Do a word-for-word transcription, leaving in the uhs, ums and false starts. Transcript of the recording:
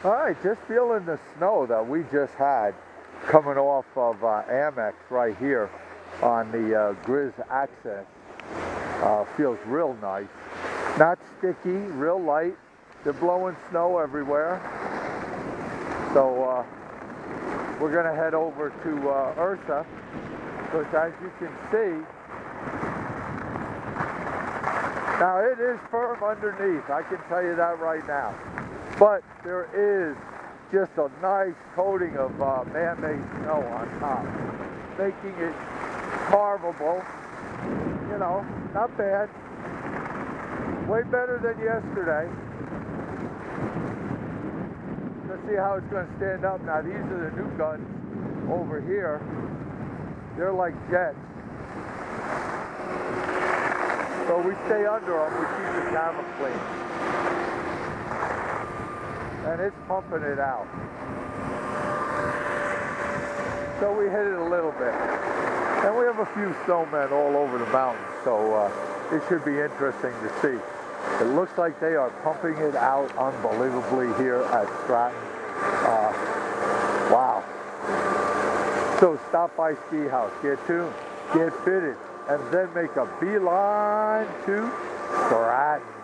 All right, just feeling the snow that we just had coming off of uh, Amex right here on the uh, Grizz Access. Uh, feels real nice. Not sticky, real light. They're blowing snow everywhere. So uh, we're going to head over to uh, Ursa, because as you can see, now it is firm underneath, I can tell you that right now. But there is just a nice coating of uh, man-made snow on top, making it carvable. You know, not bad. Way better than yesterday. Let's see how it's going to stand up. Now these are the new guns over here. They're like jets. So we stay under them, we keep the camera clean. And it's pumping it out. So we hit it a little bit. And we have a few snowmen all over the mountains, so uh, it should be interesting to see. It looks like they are pumping it out unbelievably here at Stratton. Uh, wow. So stop by Ski House, get tuned, get fitted, and then make a beeline to Stratton.